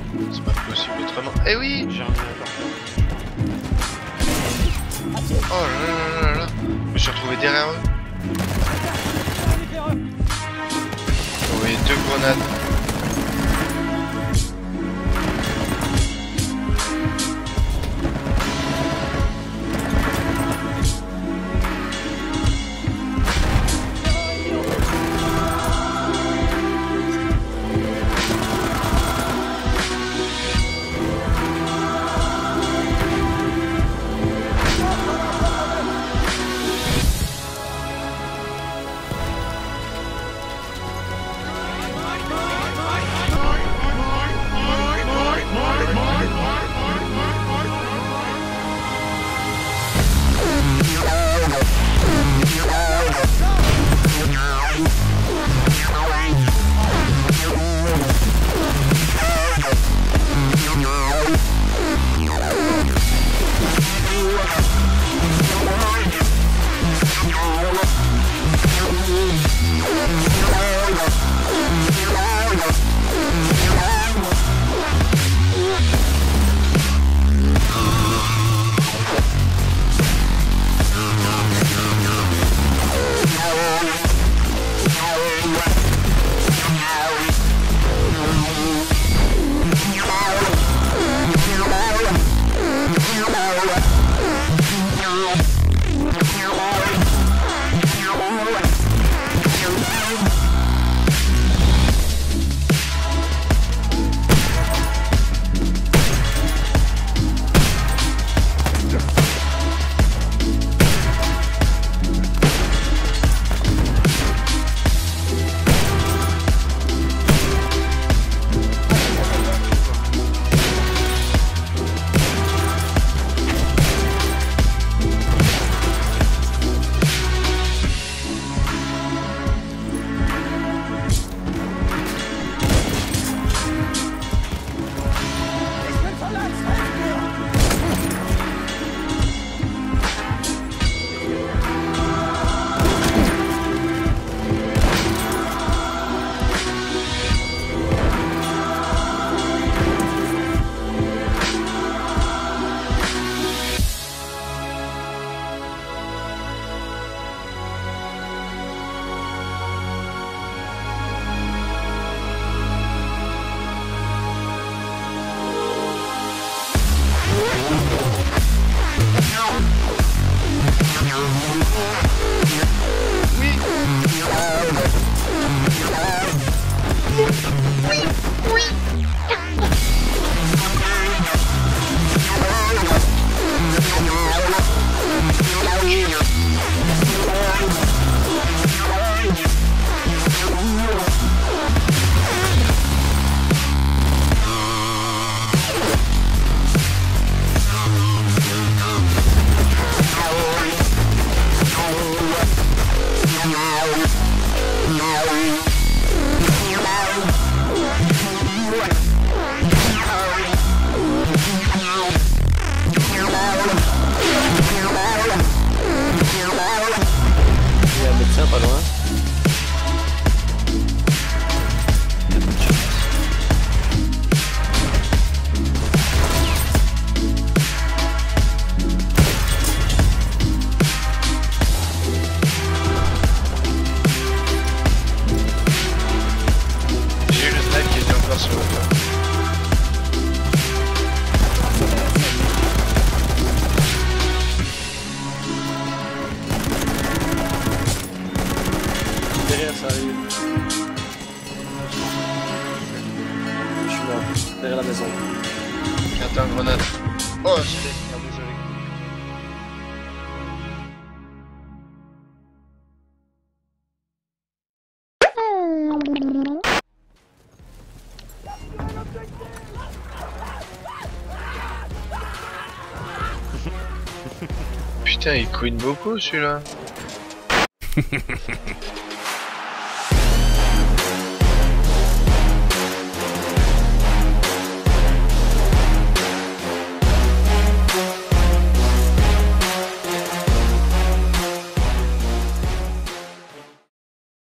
C'est pas possible autrement. Eh oui. J'ai un Oh là là là là. Je me suis retrouvé derrière eux. J'ai envoyé 2 grenades. Pas loin. J'ai eu le snipe qui était encore sur le toit. Derrière, ça arrive. Je suis mort. Derrière la maison. Attends, grenade. Oh, je l'ai. Ah, désolé. Putain, il couine beaucoup celui-là.